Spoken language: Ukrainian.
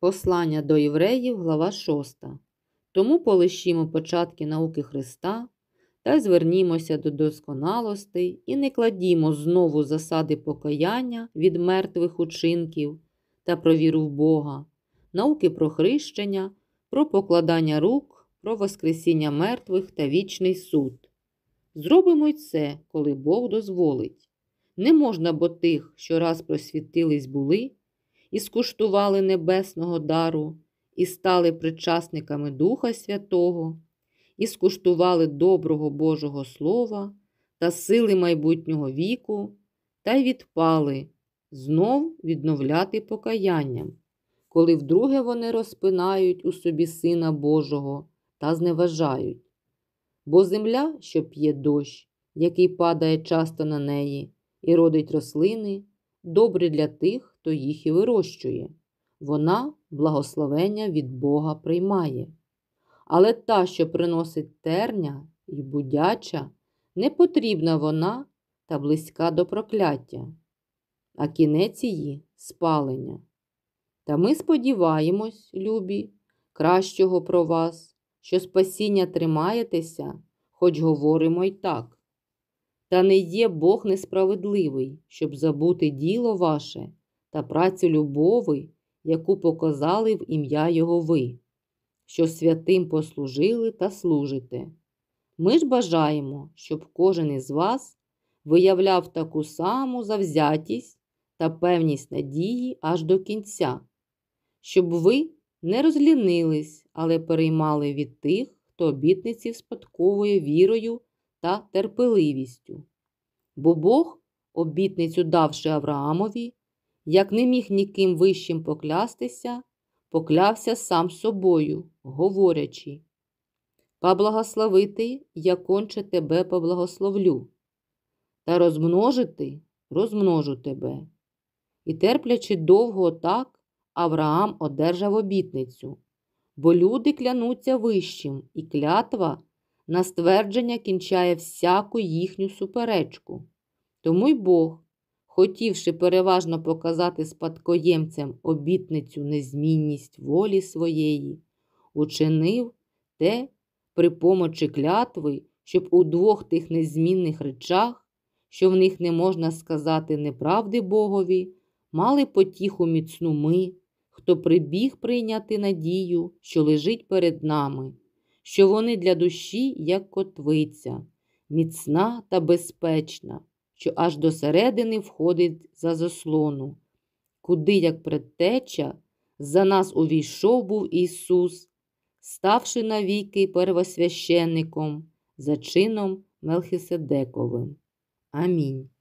Послання до євреїв, глава 6. Тому полишімо початки науки Христа та звернімося до досконалостей і не кладімо знову засади покаяння від мертвих учинків та про віру в Бога, науки про хрещення, про покладання рук, про воскресіння мертвих та вічний суд. Зробимо й це, коли Бог дозволить. Не можна, бо тих, що раз просвітились були, і скуштували небесного дару, і стали причасниками Духа Святого, і скуштували доброго Божого Слова та сили майбутнього віку, та й відпали, знов відновляти покаянням, коли вдруге вони розпинають у собі Сина Божого та зневажають. Бо земля, що п'є дощ, який падає часто на неї, і родить рослини, добре для тих, хто їх і вирощує. Вона благословення від Бога приймає. Але та, що приносить терня і будяча, не потрібна вона та близька до прокляття, а кінець її – спалення. Та ми сподіваємось, любі, кращого про вас, що спасіння тримаєтеся, хоч говоримо й так. Та не є Бог несправедливий, щоб забути діло ваше та працю любови, яку показали в ім'я Його ви, що святим послужили та служите. Ми ж бажаємо, щоб кожен із вас виявляв таку саму завзятість та певність надії аж до кінця, щоб ви не розлінились, але переймали від тих, хто обітниці вспадковує вірою та терпеливістю. Бо Бог, обітницю давши Авраамові, як не міг ніким вищим поклястися, поклявся сам собою, говорячи: «Поблагословити, я конче тебе поблагословлю, та розмножити, розмножу тебе». І терплячи довго так, Авраам одержав обітницю, бо люди клянуться вищим, і клятва на ствердження кінчає всяку їхню суперечку. Тому й Бог, хотівши переважно показати спадкоємцям обітницю незмінність волі своєї, учинив те при помочі клятви, щоб у двох тих незмінних речах, що в них не можна сказати неправди Богові, мали потіху міцну ми, хто прибіг прийняти надію, що лежить перед нами, що вони для душі, як котвиця, міцна та безпечна, що аж до середини входить за заслону, куди, як предтеча, за нас увійшов був Ісус, ставши навіки первосвященником за чином Мелхиседековим. Амінь.